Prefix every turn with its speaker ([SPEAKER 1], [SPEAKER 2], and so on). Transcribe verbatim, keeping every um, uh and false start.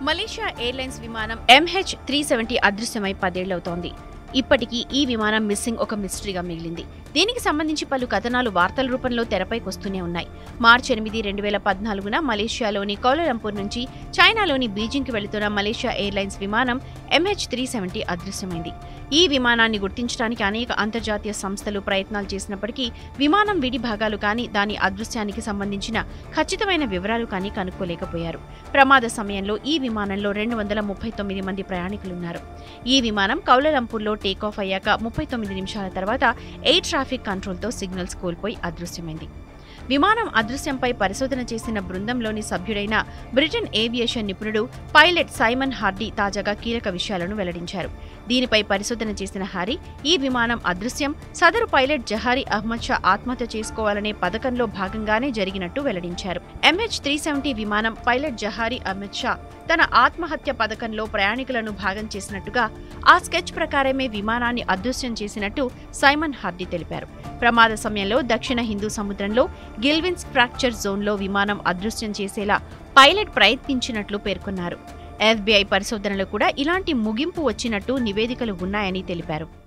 [SPEAKER 1] Malaysia airlines విమానం MH three seventy అదృశ్యమై పదేళ్లవుతోంది. ఇప్పటికీ ఈ విమానం మిస్సింగ్ ఒక మిస్టరీగా మిగిలింది. దీనికి సంబంధించి పలు కథనాలు వార్తల రూపంలో తెరపైకొస్తూనే ఉన్నాయి. మార్చి ఎనిమిది రెండు వేల పద్నాలుగున మలేషియాలోని కౌలాలంపూర్ నుంచి చైనాలోని బీజింగ్కి వెళుతున్న మలేషియా ఎయిర్లైన్స్ విమానం ఎంహెచ్ త్రీ సెవెంటీ అదృశ్యమైంది. ఈ విమానాన్ని గుర్తించడానికి అనేక అంతర్జాతీయ సంస్థలు ప్రయత్నాలు చేసినప్పటికీ విమానం విడి భాగాలు కానీ దాని అదృశ్యానికి సంబంధించిన ఖచ్చితమైన వివరాలు కానీ కనుక్కోలేకపోయారు. ప్రమాద సమయంలో ఈ విమానంలో రెండు వందల ముప్పై తొమ్మిది మంది ప్రయాణికులున్నారు. ఈ విమానం కౌలాలంపూర్లో టేకాఫ్ అయ్యాక ముప్పై తొమ్మిది నిమిషాల తర్వాత ఎయిర్ ట్రాఫిక్ కంట్రోల్తో సిగ్నల్స్ కోల్పోయి అదృశ్యమైంది. విమానం అదృశ్యంపై పరిశోధన చేసిన బృందంలోని సభ్యుడైన బ్రిటన్ ఏవియేషన్ నిపుణుడు పైలట్ సైమన్ హార్డీ తాజాగా కీలక విషయాలను వెల్లడించారు. దీనిపై పరిశోధన చేసిన హారీ ఈ విమానం అదృశ్యం సదరు పైలట్ జహారీ అహ్మద్ షా ఆత్మహత్య చేసుకోవాలనే పథకంలో భాగంగానే జరిగినట్టు వెల్లడించారు. ఎంహెచ్ త్రీ సెవెంటీ విమానం పైలట్ జహారీ అహ్మద్ షా తన ఆత్మహత్య పథకంలో ప్రయాణికులను భాగం చేసినట్టుగా ఆ స్కెచ్ ప్రకారమే విమానాన్ని అదృశ్యం చేసినట్టు సైమన్ హార్డీ తెలిపారు. ప్రమాద సమయంలో దక్షిణ హిందూ సముద్రంలో గిల్విన్స్ ఫ్రాక్చర్ జోన్లో విమానం అదృశ్యం చేసేలా పైలట్ ప్రయత్నించినట్లు పేర్కొన్నారు. ఎఫ్బీఐ పరిశోధనలో కూడా ఇలాంటి ముగింపు వచ్చినట్టు నివేదికలు ఉన్నాయని తెలిపారు.